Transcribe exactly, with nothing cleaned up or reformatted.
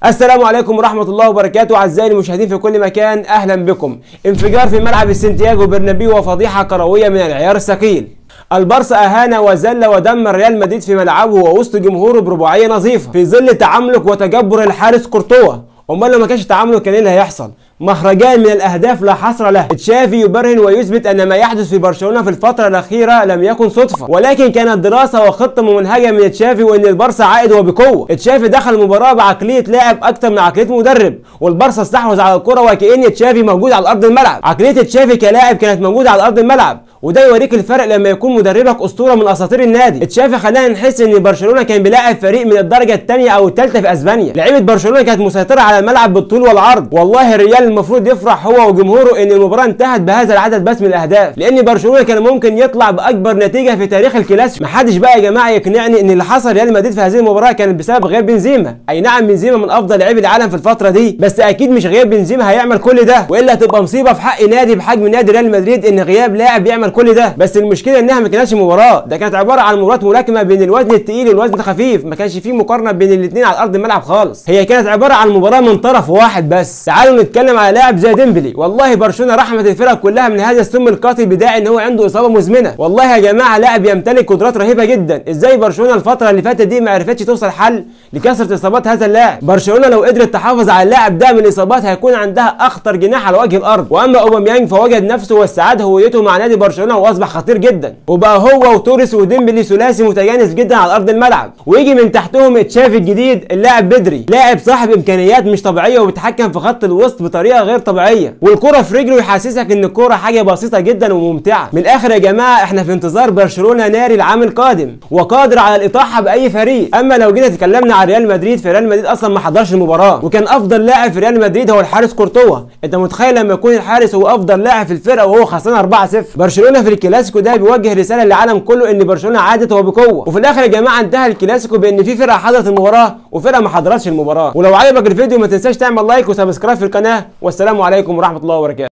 السلام عليكم ورحمة الله وبركاته. أعزائي المشاهدين في كل مكان، أهلا بكم. انفجار في ملعب السانتياغو برنابيو وفضيحة كروية من العيار الثقيل. البارسا أهان وذل ودمر ريال مدريد في ملعبه ووسط جمهوره برباعية نظيفة في ظل تعاملك وتجبر الحارس كورتوا. امال لو ما كانش تعامله كان ايه اللي هيحصل؟ مهرجان من الاهداف لا حصر له. تشافي يبرهن ويثبت ان ما يحدث في برشلونه في الفتره الاخيره لم يكن صدفه، ولكن كانت دراسه وخطه ممنهجه من تشافي، وان البارسا عائد وبقوه. تشافي دخل المباراه بعقليه لاعب اكتر من عقليه مدرب، والبارسا استحوذ على الكره وكأن تشافي موجود على ارض الملعب. عقليه تشافي كلاعب كانت موجوده على ارض الملعب، وده يوريك الفرق لما يكون مدربك اسطوره من اساطير النادي. تشافي خلانا نحس ان برشلونه كان بيلاعب فريق من الدرجه الثانيه او الثالثه في اسبانيا. لعيبه برشلونه كانت مسيطره على الملعب بالطول والعرض. والله الريال المفروض يفرح هو وجمهوره ان المباراه انتهت بهذا العدد بس من الاهداف، لان برشلونه كان ممكن يطلع باكبر نتيجه في تاريخ الكلاسيكو. محدش بقى يا جماعه يقنعني ان اللي حصل ريال مدريد في هذه المباراه كانت بسبب غياب بنزيما. اي نعم بنزيما من افضل لاعبي العالم في الفتره دي، بس اكيد مش غياب بنزيما هيعمل كل ده، والا هتبقى مصيبه في حق نادي بحجم نادي ريال مدريد ان غياب لاعب يعمل كل ده. بس المشكله انها ما كانتش مباراه، ده كانت عباره عن مباراه ملاكمه بين الوزن الثقيل والوزن الخفيف، ما كانش فيه مقارنه بين الاثنين على ارض الملعب خالص. هي كانت عباره عن مباراه من طرف واحد بس. تعالوا نتكلم على لاعب زي ديمبلي. والله برشلونه رحمت الفرق كلها من هذا السم القاتل بداعي ان هو عنده اصابه مزمنه. والله يا جماعه لاعب يمتلك قدرات رهيبه جدا. ازاي برشلونه الفتره اللي فاتت دي ما عرفتش توصل حل لكثره اصابات هذا اللاعب؟ برشلونه لو قدرت تحافظ على اللاعب ده من الاصابات هيكون عندها اخطر جناح على وجه الارض. واما اوباميانج فوجد نفسه واستعاد هويته مع نادي برشلونه واصبح خطير جدا، وبقى هو وتوريس وديمبلي ثلاثي متجانس جدا على ارض الملعب. ويجي من تحتهم تشافي الجديد اللاعب بدري، لاعب صاحب امكانيات مش طبيعيه وبيتحكم في خط الوسط بطريقه غير طبيعيه، والكره في رجله يحسسك ان الكره حاجه بسيطه جدا وممتعه. من الاخر يا جماعه احنا في انتظار برشلونه ناري العام القادم وقادر على الاطاحه باي فريق. اما لو جينا اتكلمنا عن ريال مدريد، فريال مدريد اصلا ما حضرش المباراه، وكان افضل لاعب في ريال مدريد هو الحارس كورتوا. انت متخيل لما يكون الحارس هو افضل لاعب في الفرقه وهو خسران أربعة صفر؟ برشلونه في الكلاسيكو ده بيوجه رساله للعالم كله ان برشلونه عادت وبقوه. وفي الاخر يا جماعه انتهى الكلاسيكو بان في فرقه حضرت المباراه وفرقه ما حضرتش المباراه. ولو عجبك الفيديو ما تنساش تعمل لايك وسبسكرايب في القناه، والسلام عليكم ورحمه الله وبركاته.